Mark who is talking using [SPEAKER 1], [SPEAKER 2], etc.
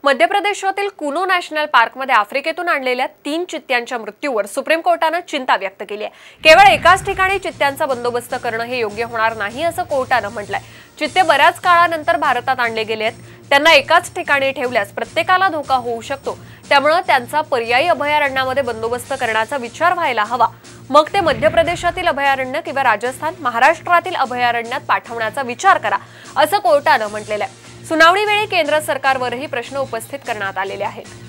[SPEAKER 1] मध्य प्रदेशातील कुनो नॅशनल पार्कमध्ये आफ्रिकेतून आणलेल्या 3 चित्त्यांच्या मृत्यूवर सुप्रीम कोर्टाने चिंता व्यक्त केली आहे। केवळ एकाच ठिकाणी चित्त्यांचा बंदोबस्त करणं हे योग्य होणार नाही असं कोर्टाने म्हटलंय। चित्ते बऱ्याच काळानंतर भारतात आणले गेले आहेत, त्यांना एकाच ठिकाणी ठेवल्यास प्रत्येकाला धोका होऊ शकतो, त्यामुळे त्यांचा पर्यायी अभयारण्यामध्ये बंदोबस्त करण्याचा विचार व्हायला हवा। मग ते मध्य प्रदेशातील अभयारण्य किंवा राजस्थान, महाराष्ट्रातील अभयारण्यात पाठवण्याचा विचार करा असं कोर्टाने म्हटलेलं आहे। सुनावणीवेळी केंद्र सरकारवरही प्रश्न उपस्थित करण्यात आलेले आहेत।